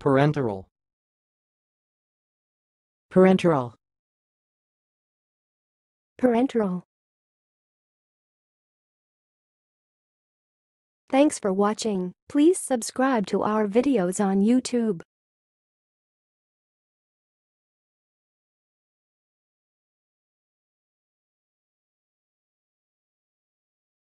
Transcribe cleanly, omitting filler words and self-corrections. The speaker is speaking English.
Parenteral. Parenteral. Parenteral. Thanks for watching. Please subscribe to our videos on YouTube.